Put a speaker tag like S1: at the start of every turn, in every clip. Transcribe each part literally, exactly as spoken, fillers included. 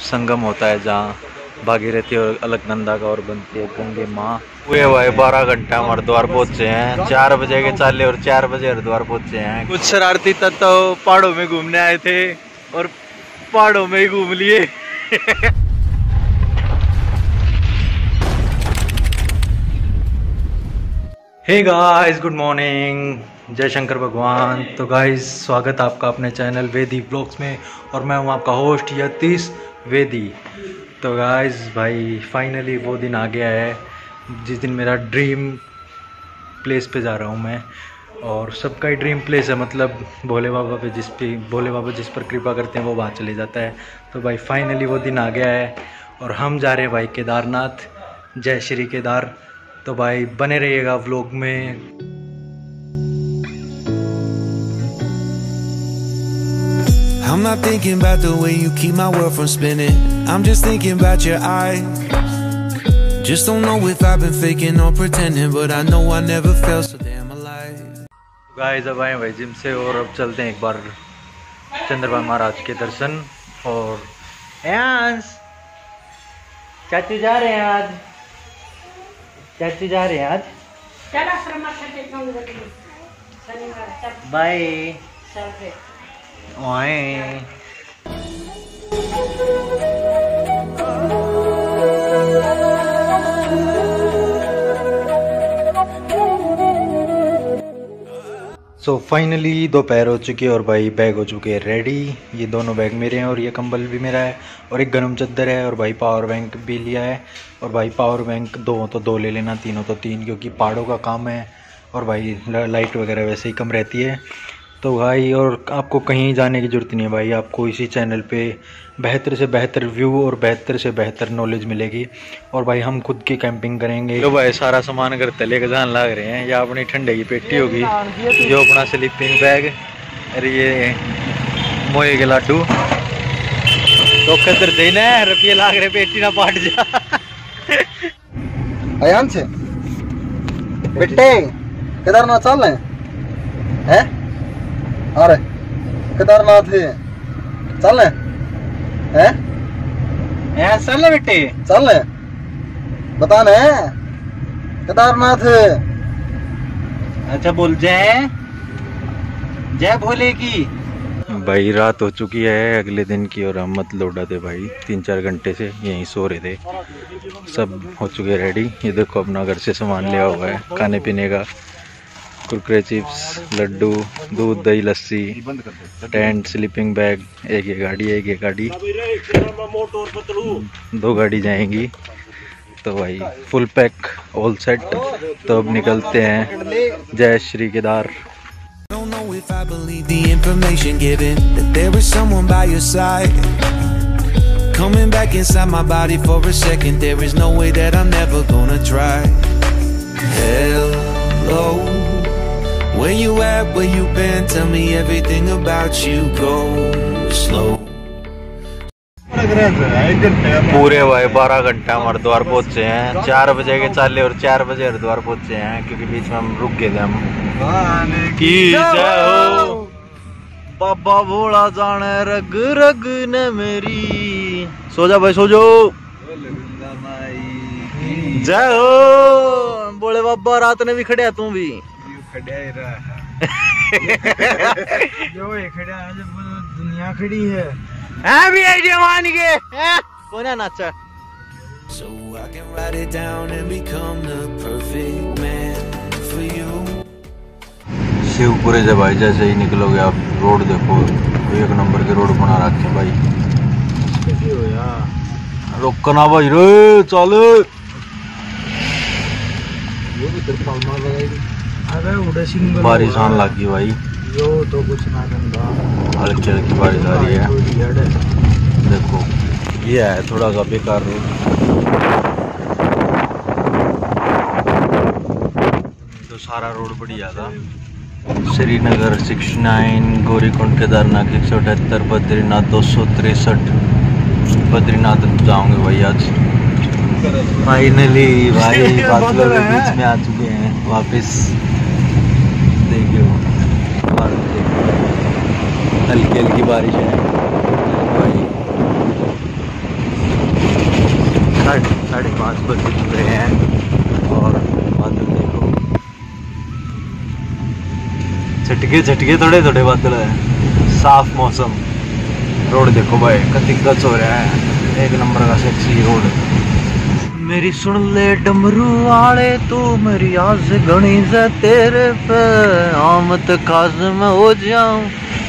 S1: संगम होता है जहाँ भागीरथी और अलकनंदा का और बनती है गंगे माँ। हुए भाई बारह घंटा हम हरिद्वार पहुँचे हैं, चार बजे के चाले और चार बजे हरिद्वार पहुँचे हैं। कुछ शरारती तत्व पहाड़ों में घूमने आए थे और पहाड़ों में ही घूम लिए। हे गाइस, गुड मॉर्निंग, जय शंकर भगवान। तो गाइस स्वागत है आपका अपने चैनल वेदी ब्लॉग्स में और मैं हूं आपका होस्ट यतीश वेदी। तो गाइस भाई फाइनली वो दिन आ गया है जिस दिन मेरा ड्रीम प्लेस पे जा रहा हूं मैं। और सबका ही ड्रीम प्लेस है, मतलब भोले बाबा पे जिस पे भोले बाबा जिस पर कृपा करते हैं वो वहाँ चले जाता है। तो भाई फाइनली वो दिन आ गया है और हम जा रहे हैं भाई केदारनाथ। जय श्री केदार। तो भाई बने रहिएगा व्लॉग में।
S2: I'm not thinking about the way you keep my world from spinning. I'm just thinking about your eyes. Just don't know if I've been faking or pretending, but I know I never felt so damn alive.
S1: Guys अब आए भाई gym से और अब चलते हैं एक बार चंद्रभान महाराज के दर्शन। और यांस चाचू जा रहे हैं आज, चाचू जा रहे हैं आज। बाय ओए। सो फाइनली दोपहर हो चुकी है और भाई बैग हो चुके हैं रेडी। ये दोनों बैग मेरे हैं और ये कंबल भी मेरा है और एक गरम चद्दर है और भाई पावर बैंक भी लिया है। और भाई पावर बैंक दो हो तो दो ले लेना, तीन हो तो तीन, क्योंकि पहाड़ों का काम है और भाई लाइट वगैरह वैसे ही कम रहती है। तो भाई और आपको कहीं जाने की ज़रूरत नहीं है भाई, आपको इसी चैनल पे बेहतर से बेहतर व्यू और बेहतर से बेहतर नॉलेज मिलेगी। और भाई हम खुद की कैंपिंग करेंगे। तो भाई सारा सामान अगर तले के जान लग रहे हैं, या अपनी ठंडे की पेटी होगी, जो अपना स्लीपिंग बैग, अरे ये मोए के लाडू तो खतर देना है, रुपये लाग रहे पेटी ना पाट जा।
S3: अयान से बेटे केदारनाथ चल रहे हैं? अरे केदारनाथ चल रहे हैं?
S1: चल बेटे
S3: चल रहे बता न केदारनाथ।
S1: अच्छा बोल जय जय भोले की। भाई रात हो चुकी है अगले दिन की और हम मत लौटा थे भाई, तीन चार घंटे से यहीं सो रहे थे। सब हो चुके रेडी। ये देखो अपना घर से सामान लिया हुआ है खाने पीने का, कुरकुरे चिप्स, लड्डू, दूध, दही, लस्सी, टेंट, स्लीपिंग बैग, एक ये गाड़ी एक ये गाड़ी, दो गाड़ी जाएंगी। तो भाई फुल पैक ऑल सेट। तो अब निकलते हैं जय Shri Kedar.
S2: Don't know if I believe the information given that there is someone by your side, coming back inside my body for a second. There is no way that I'm never gonna try. Hello, where you at, where you been? Tell me everything about you. Go slow.
S1: पूरे भाई बारह घंटा हम हरिद्वार पहुँचे हैं, चार बजे के चाले और चार बजे हरिद्वार पहुँचे हैं, क्योंकि बीच में हम रुक गए थे। हम की जय हो बाबा भोला जाने रग रग न मेरी। सो जा भाई सो जाओ। जय हो बोले बाबा, रात ने भी खड़े तू भी
S3: दुनिया खड़ी है
S1: भी जवान के कौन है नाचा।
S2: So I can write it down and become the perfect man for you.
S1: Shivpure से भाई जैसे ही निकलोगे आप, रोड देखो एक नंबर के रोड बना रखे भाई। रोकना भाई रे चल। बारिश आने लगी भाई,
S3: यो तो कुछ ना गंदा
S1: हल्की हल्की बारिश आ रही है। देखो ये है थोड़ा सा बेकार रोड। तो सारा रोड बढ़िया था। श्रीनगर सिक्सटी नाइन, गौरीकुंड, केदारनाथ एक सौ अठहत्तर, बद्रीनाथ दो सौ तिरसठ। बद्रीनाथ जाओगे भाई आज फाइनली भाई। बादलों के बीच में आ चुके हैं वापस। देखियो हल्की हल्की बारिश है भाई। पाँच बज चुके हैं और बादल देखो, झटके झटके थोड़े थोड़े बादल है, साफ मौसम। रोड देखो भाई कति गच हो रहा है, एक नंबर का सेक्सी रोड। मेरी सुन ले डमरू वाले तू मेरी आस घनी से तेरे पे आमत खास में हो जाऊं।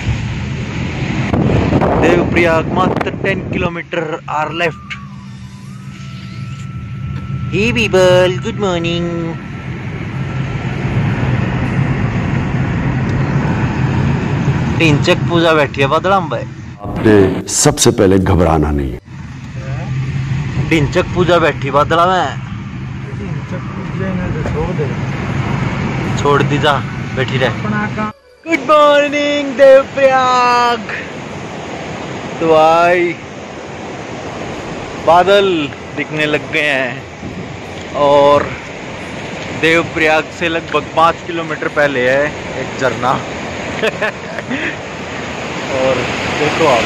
S1: देवप्रयाग मात्र ten kilometre are left. Hey people, good morning. Dhinchak Pooja बैठी है बदलाम भाई।
S4: आपने सबसे पहले घबराना नहीं है।
S1: ढिंचक पूजा बैठी बदला में, छोड़ दी जा, बैठी रहे। Good morning Devprayag. तो भाई बादल दिखने लग गए हैं और देवप्रयाग से लगभग पाँच किलोमीटर पहले है एक झरना। और देखो आप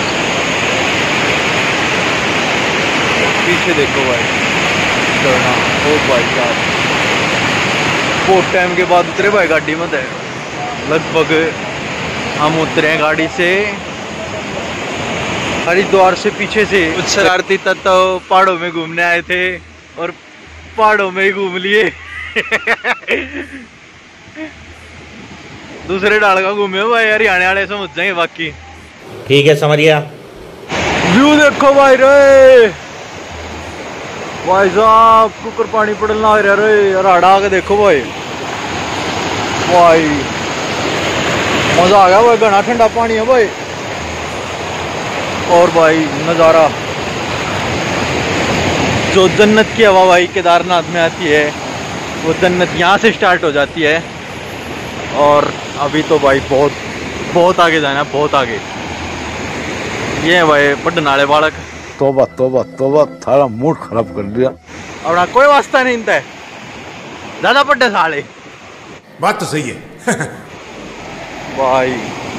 S1: पीछे देखो भाई झरना। ओ भाई साहब बहुत टाइम के बाद उतरे भाई गाड़ी में। लगभग हम उतरे हैं गाड़ी से हरिद्वार से पीछे से। कुछ शरारती तत्व तो पहाड़ों में घूमने आए थे और पहाड़ों में ही घूम लिए। दूसरे डाल का घूमे भाई, हरियाणा वाले समझ जाएंगे बाकी।
S5: ठीक है समझिया।
S1: व्यू देखो भाई रे, भाई साहब कुकर पानी पड़ना आ रहा रे, और आड़ा आके देखो भाई। भाई मजा आ गया भाई, घना ठंडा पानी है भाई। और भाई नज़ारा, जो जन्नत की हवा भाई केदारनाथ में आती है वो जन्नत यहाँ से स्टार्ट हो जाती है। और अभी तो भाई बहुत बहुत आगे जाना है, बहुत आगे। ये है भाई पढ़ने वाले बालक।
S4: तोबा तोबा तोबा, थारा मूड खराब कर दिया।
S1: अपना कोई वास्ता नहीं था, ज्यादा पढ़ने साले।
S5: बात तो सही है।
S1: भाई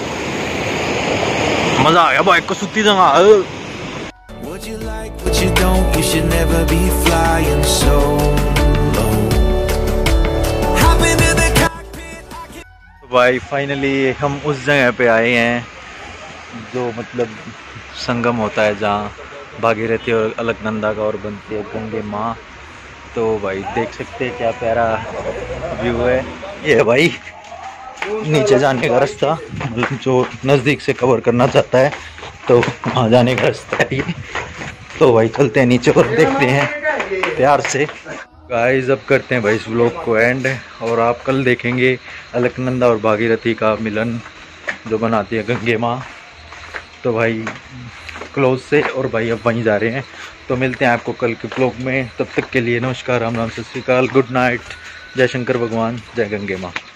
S1: मजा आ गया भाई, कसुती जगह।
S2: What you like, what you don't, you should never be flying solo. Hop into the cockpit.
S1: भाई फाइनली हम उस जगह पे आए हैं जो मतलब संगम होता है जहाँ भागीरथी और अलकनंदा का और बनती है गंगे माँ। तो भाई देख सकते हैं क्या प्यारा व्यू है। ये है भाई नीचे जाने का रास्ता, मतलब जो नज़दीक से कवर करना चाहता है तो वहाँ जाने का रास्ता है ये। तो भाई चलते हैं नीचे और देखते हैं प्यार से। गाइस अब करते हैं भाई इस व्लॉग को एंड, और आप कल देखेंगे अलकनंदा और भागीरथी का मिलन जो बनाती है गंगे माँ। तो भाई क्लोज से, और भाई अब वहीं जा रहे हैं। तो मिलते हैं आपको कल के व्लॉग में, तब तक के लिए नमस्कार, राम राम, सत श्री अकाल, गुड नाइट, जय शंकर भगवान, जय गंगे माँ।